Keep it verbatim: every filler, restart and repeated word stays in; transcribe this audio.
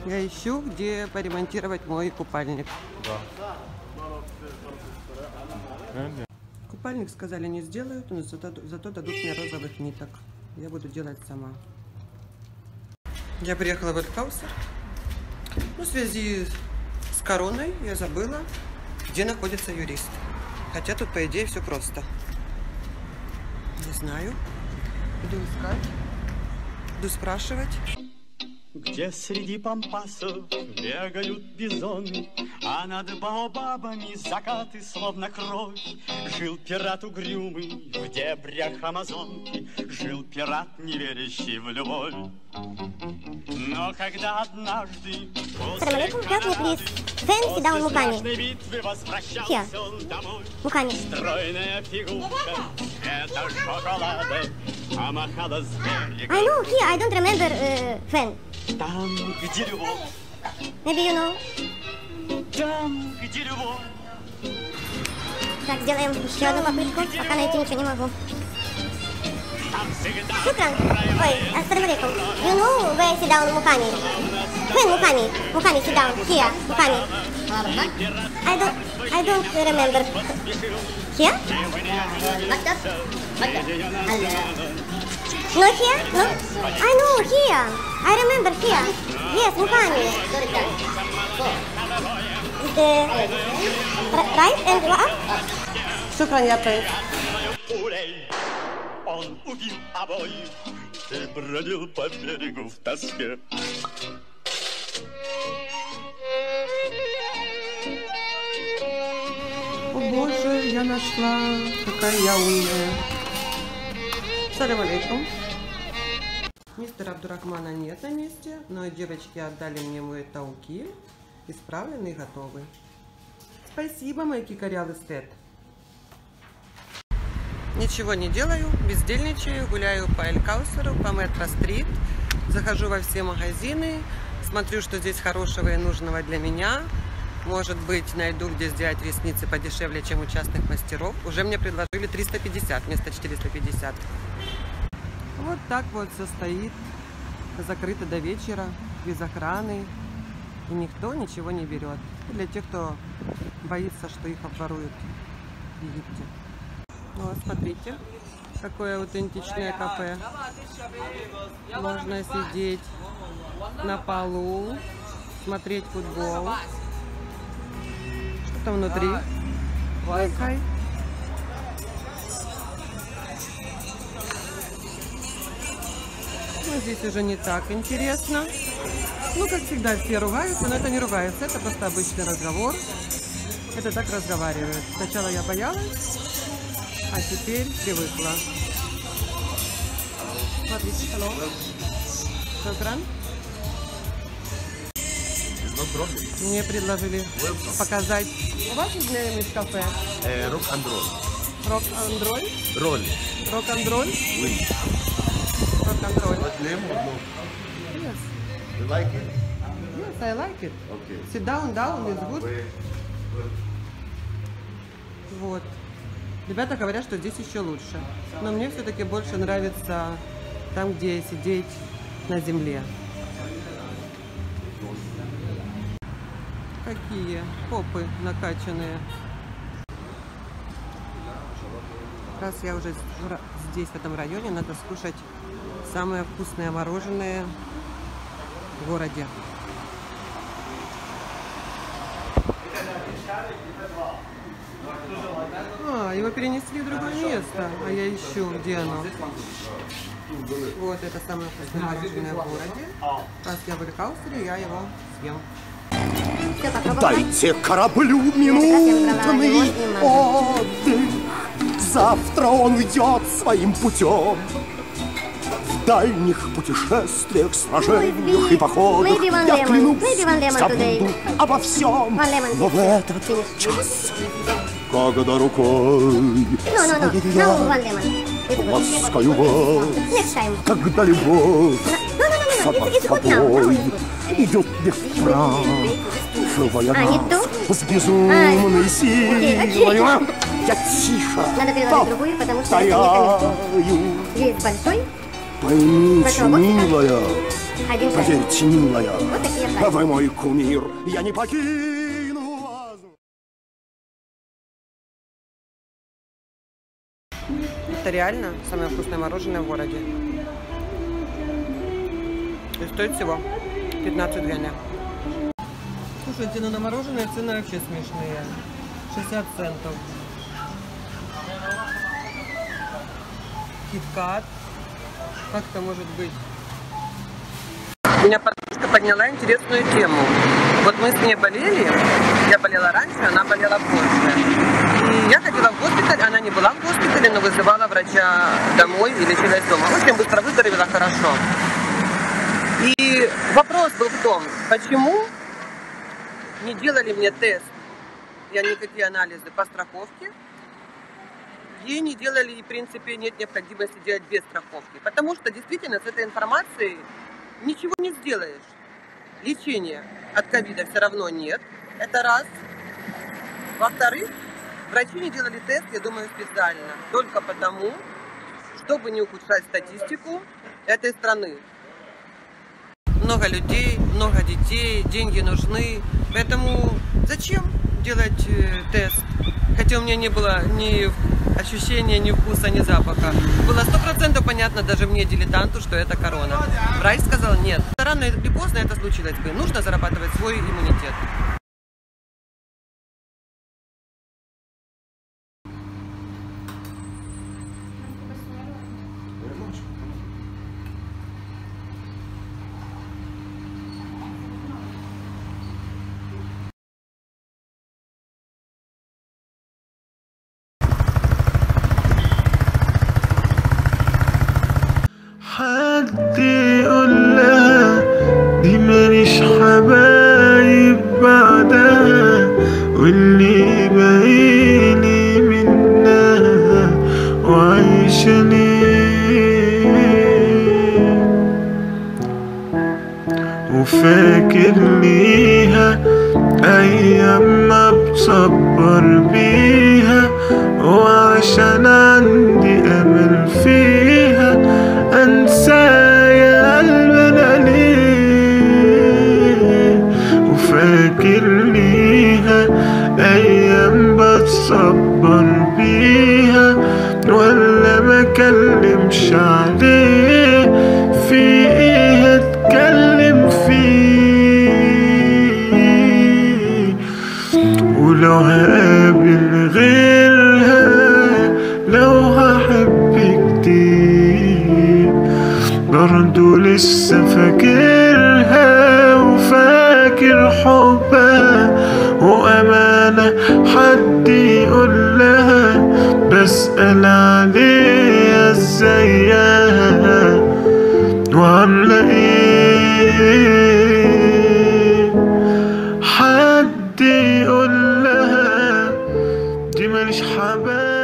Я ищу, где поремонтировать мой купальник. Да. Купальник, сказали, не сделают, но зато, зато дадут мне розовых ниток. Я буду делать сама. Я приехала в Элькаусер. Ну, в связи с короной я забыла, где находится юрист. Хотя тут, по идее, все просто. Не знаю. Иду искать. Иду спрашивать. Где среди пампасов бегают бизоны, а над баобабами закаты словно кровь. Жил пират угрюмый в дебрях Амазонки, жил пират, не верящий в любовь. Но когда однажды после канала страшной битвы возвращался он домой, стройная фигурка цвета шоколада помахала с берега. I know, here, I don't remember uh, when. Там, где любовь, Maybe you know. там, где любовь. Так, сделаем еще одну попытку, пока найти ничего не могу. Шукран. Ой, ассаляму алейкум. You know where sit down Mukami? When Mukami? Mukami, sit down. Here, Mukami. I don't, I don't remember. Here? No here? No? I know, here. I remember here. Yes, Mukami. The right and up? Шукран, я понял. Он убил обоих и бродил по берегу в тоске. О боже, я нашла. Какая я умная. Салям алейкум. Мистера Абдурахмана нет на месте, но девочки отдали мне мои тауки. Исправлены и готовы. Спасибо, мой кикарял эстет. Ничего не делаю, бездельничаю, гуляю по Элькаусеру, по Метро-стрит, захожу во все магазины, смотрю, что здесь хорошего и нужного для меня. Может быть, найду, где сделать ресницы подешевле, чем у частных мастеров. Уже мне предложили триста пятьдесят вместо четырёхсот пятидесяти. Вот так вот все стоит, закрыто до вечера, без охраны, и никто ничего не берет. Для тех, кто боится, что их обворуют в Египте. Вот, смотрите, какое аутентичное кафе. Можно сидеть на полу, смотреть футбол. Что там внутри? Wi-Fi. Ну, здесь уже не так интересно. Ну, как всегда, все ругаются, но это не ругаются, это просто обычный разговор. Это так разговаривают. Сначала я боялась, а теперь привыкла. Смотрите, hello. Шукран. Мне предложили показать. У вас есть из кафе? Рок-н-ролл. Рок-н-ролл? Ролл. Рок-н-ролл? Oui. Рок-н-ролл. What name or no? Yes. You like it? Yes, I like it. Okay. Sit down, down is good. Wait. Вот. Ребята говорят, что здесь еще лучше. Но мне все-таки больше нравится там, где сидеть на земле. Какие попы накачанные. Раз я уже здесь, в этом районе, надо скушать самое вкусное мороженое в городе. А, его перенесли в другое место, а я ищу, где оно. Вот, это самое вкусное мороженое в городе. Раз я в Элькаусере, я его съем. Дайте кораблю минутный отдых. Завтра он уйдет своим путем. В дальних путешествиях, сражениях и походах я клянусь, забуду обо всем. Но в этот час, когда рукой ласкаю вас, когда любовь за тобой идет без прав, живая нас с безумной силой. Я тихо повторяю, Поймите, милая, Один шаг. поверьте, милая, Вот такие шаги. вы мой кумир, я не покину вас. Это реально самое вкусное мороженое в городе. И стоит всего пятнадцать гривен. Слушайте, ну на мороженое цены вообще смешные. шестьдесят центов. Кит-кат. Как это может быть? Меня подружка подняла интересную тему. Вот мы с ней болели. Я болела раньше, она болела позже. И я ходила в госпиталь, она не была в госпитале, но вызывала врача домой и лечилась дома. Очень быстро выздоровела, хорошо. И вопрос был в том, почему не делали мне тест, я никакие анализы по страховке, и не делали, и в принципе нет необходимости делать без страховки. Потому что действительно с этой информацией ничего не сделаешь. Лечения от ковида все равно нет, это раз. Во-вторых, врачи не делали тест, я думаю, специально, только потому, чтобы не ухудшать статистику этой страны. Много людей, много детей, деньги нужны, поэтому зачем делать э, тест? Хотя у меня не было ни ощущения, ни вкуса, ни запаха. Было сто процентов понятно даже мне, дилетанту, что это корона. Врач сказал нет. Рано или поздно это случилось бы. Нужно зарабатывать свой иммунитет. حد يقول لها دي ماليش حبايب بعدها واللي باقيلي منها وعايشة ليه وفاكر ليها أيام ما بصبر بيها وعشان عندي أمل فيها أنسى يا قلب أنا ليه وفاكر ليها أيام بتصبر بيها ولا ما كلمش عليه في إيه أتكلم فيه ولو هقابل غيرها لو هحب كتير برضو لسه فاكرها وفاكر حبها وأمانة حد يقول لها بسأل عليها ازيها وعاملة ايه حد يقول لها دي ماليش حبايب